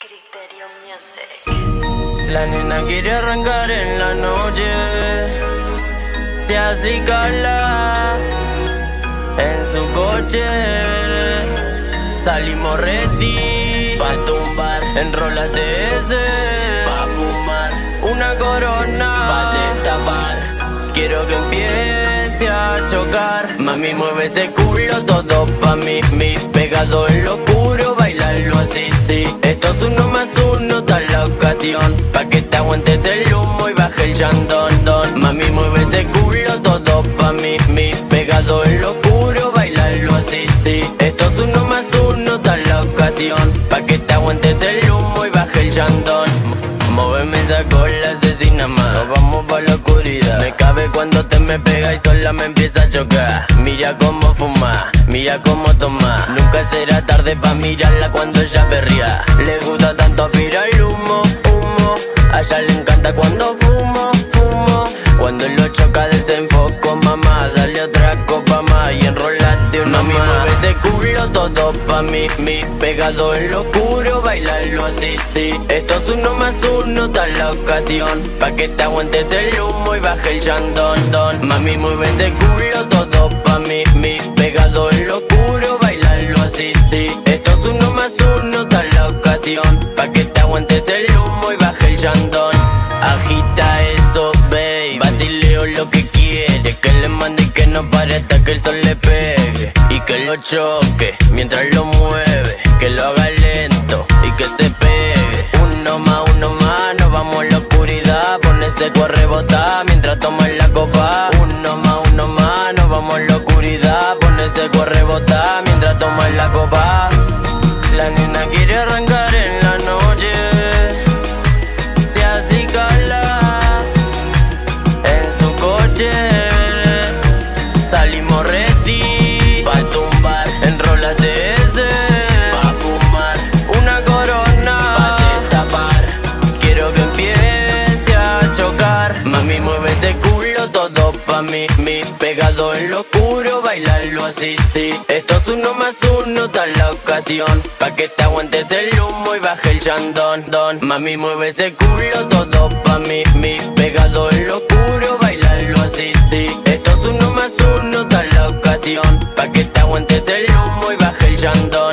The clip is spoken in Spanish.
Criterio Music. La nena quiere arrancar en la noche, se acicala en su coche. Salimos ready pa' tumbar, enrólate ese pa' fumar, una corona pa' destapar. Quiero que empiece a chocar. Mami, mueve ese culo, todo pa' mí, pegado en lo oscuro, bailarlo así, sí. Esto es 1 más 1, tal la ocasión, pa' que te aguantes el humo y baje el llandón, don. Mami, mueve ese culo, todo pa' mí, pegado en lo oscuro, bailarlo así, sí. Esto es 1 más 1, tal la ocasión, pa' que te aguantes el humo y baje el llandón. Móveme esa cola asesina más, nos vamos pa' la oscuridad. Me cabe cuando te me pega y sola me empieza a chocar. Mira cómo fuma, mira cómo toma. Nunca será tarde pa' mirarla cuando ella perrea. Le gusta tanto aspirar el humo, humo. A ella le encanta cuando fumo, fumo. Cuando lo choca desenfoco, mamá, dale otra copa más y enrolate una más. Mami, mueve ese culo, todo pa' mí, pegado en lo oscuro, bailarlo así, sí. Esto es 1 más 1, tal la ocasión, pa' que te aguantes el humo y baje el llandón, don. Mami, mueve ese culo, todo pa' mí, pegado en lo oscuro, bailarlo así, sí. Esto es 1 más 1, tal la ocasión, pa' que te aguantes el humo y baje el llandón. Agita eso, babe, basileo lo que quiere, que le mande y que no pare hasta que el sol le pegue. Y que lo choque mientras lo mueve, que lo haga lento y que se pegue. 1 más, nos vamos a la oscuridad, pone seco a rebotar mientras toma la copa. 1 más, nos vamos a la oscuridad, pone seco a rebotar mientras toma la copa. La nena quiere arrancar en la noche, se acicala en su coche. Salimos ready pa' tumbar, enrólate ese pa' fumar, una corona pa' destapar. Quiero que empiece a chocar. Mami, mueve ese culo, todo pa' mí, pegado en lo oscuro, bailarlo así, sí. Esto es 1 más 1, tal la ocasión, pa' que te aguantes el humo y baje el llandón, don. Mami, mueve ese culo, todo pa' mí, pegado en lo oscuro, bailarlo así, sí. Esto es 1 más 1, tal la ocasión, pa' que te aguantes el humo y baje el llandón.